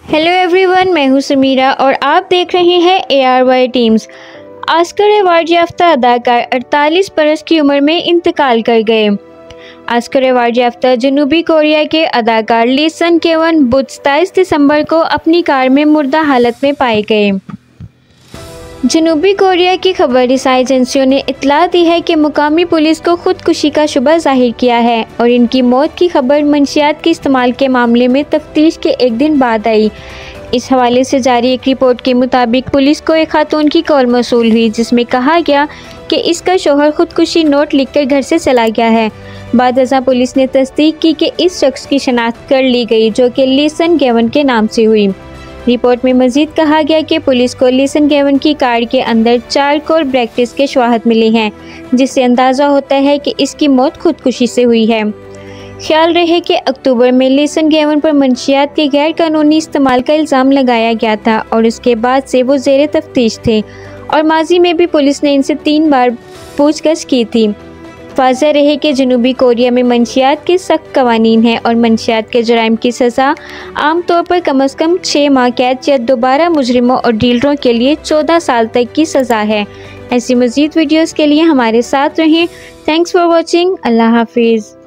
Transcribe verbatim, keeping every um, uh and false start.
Hello everyone, मैं हूं समीरा और आप देख रहे हैं A R Y teams. Oscar award याफ्ता अदाकार अड़तालीस बरस की उम्र में इंतकाल कर गए। ऑस्कर अवार्ड याफ्ता जनूबी कोरिया के अदाकार ली सन केवन बुध सत्ताईस दिसंबर को अपनी कार में मुर्दा हालत में पाए गए। जनूबी कोरिया की खबरसाई एजेंसियों ने इत्तला दी है कि मुकामी पुलिस को खुदकुशी का शुबा जाहिर किया है और इनकी मौत की खबर मंशियात के इस्तेमाल के मामले में तफ्तीश के एक दिन बाद आई। इस हवाले से जारी एक रिपोर्ट के मुताबिक पुलिस को एक खातून की कॉल मौसूल हुई जिसमें कहा गया कि इसका शौहर खुदकुशी नोट लिखकर घर से चला गया है। बाद अज़ां पुलिस ने तस्दीक की कि इस शख्स की शनाख्त कर ली गई जो कि ली सन केवन के नाम से हुई। रिपोर्ट में मजीद कहा गया कि पुलिस को ली सन केवन की कार के अंदर चार कोर ब्रैकेट्स के शवाहद मिले हैं जिससे अंदाज़ा होता है कि इसकी मौत खुदकुशी से हुई है। ख्याल रहे कि अक्टूबर में ली सन केवन पर मंशियात के गैर कानूनी इस्तेमाल का इल्ज़ाम लगाया गया था और उसके बाद से वो ज़ेरे तफ्तीश थे और माजी में भी पुलिस ने इनसे तीन बार पूछताछ की थी। वाज़ेह रहे कि जनूबी कोरिया में मंशियात के सख्त कवानीन हैं और मंशियात के जराइम की सज़ा आम तौर पर कम अज़ कम छः माह कैद या दोबारा मुजरिमों और डीलरों के लिए चौदह साल तक की सज़ा है। ऐसी मज़ीद वीडियोज़ के लिए हमारे साथ रहें। Thanks for watching. अल्लाह हाफिज़।